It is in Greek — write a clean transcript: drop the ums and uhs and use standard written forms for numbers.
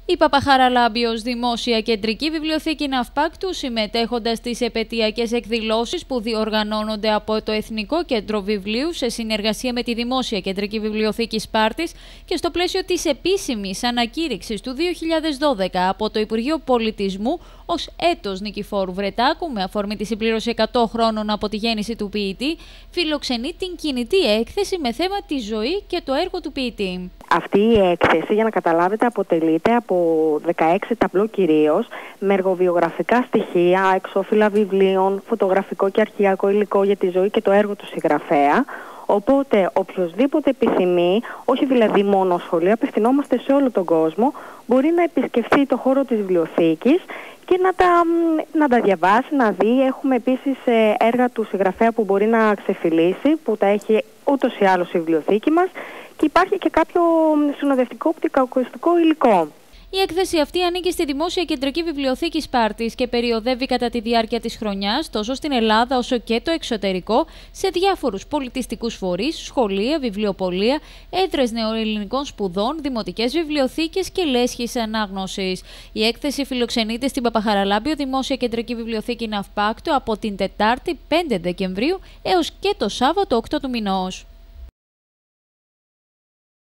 Η Παπαχαραλάμπιος Δημόσια Κεντρική Βιβλιοθήκη Ναυπάκτου, συμμετέχοντας στις επετειακές εκδηλώσεις που διοργανώνονται από το Εθνικό Κέντρο Βιβλίου σε συνεργασία με τη Δημόσια Κεντρική Βιβλιοθήκη Σπάρτης και στο πλαίσιο της επίσημης ανακήρυξης του 2012 από το Υπουργείο Πολιτισμού ως έτος Νικηφόρου Βρετάκου, με αφορμή τη συμπλήρωση 100 χρόνων από τη γέννηση του ποιητή, φιλοξενεί την κινητή έκθεση με θέμα τη ζωή και το έργο του ποιητή. Αυτή η έκθεση, για να καταλάβετε, αποτελείται από 16 ταμπλό κυρίως, με εργοβιογραφικά στοιχεία, εξώφυλλα βιβλίων, φωτογραφικό και αρχαιακό υλικό για τη ζωή και το έργο του συγγραφέα. Οπότε οποιοσδήποτε επιθυμεί, όχι δηλαδή μόνο σχολεία, απευθυνόμαστε σε όλο τον κόσμο, μπορεί να επισκεφθεί το χώρο της βιβλιοθήκης και να τα διαβάσει, να δει. Έχουμε επίσης έργα του συγγραφέα που μπορεί να ξεφυλίσει, που τα έχει ούτως ή άλλως η βιβλιοθήκη μας, και υπάρχει και κάποιο συνοδευτικό οπτικοακουστικό υλικό. Η έκθεση αυτή ανήκει στη Δημόσια Κεντρική Βιβλιοθήκη Σπάρτης και περιοδεύει κατά τη διάρκεια της χρονιάς τόσο στην Ελλάδα όσο και το εξωτερικό σε διάφορους πολιτιστικούς φορείς, σχολεία, βιβλιοπωλεία, έδρες νεοελληνικών σπουδών, δημοτικές βιβλιοθήκες και λέσχεις ανάγνωσης. Η έκθεση φιλοξενείται στην Παπαχαραλάμπιο Δημόσια Κεντρική Βιβλιοθήκη Ναυπάκτου από την Τετάρτη 5 Δεκεμβρίου έως και το Σάββατο 8 του μηνός.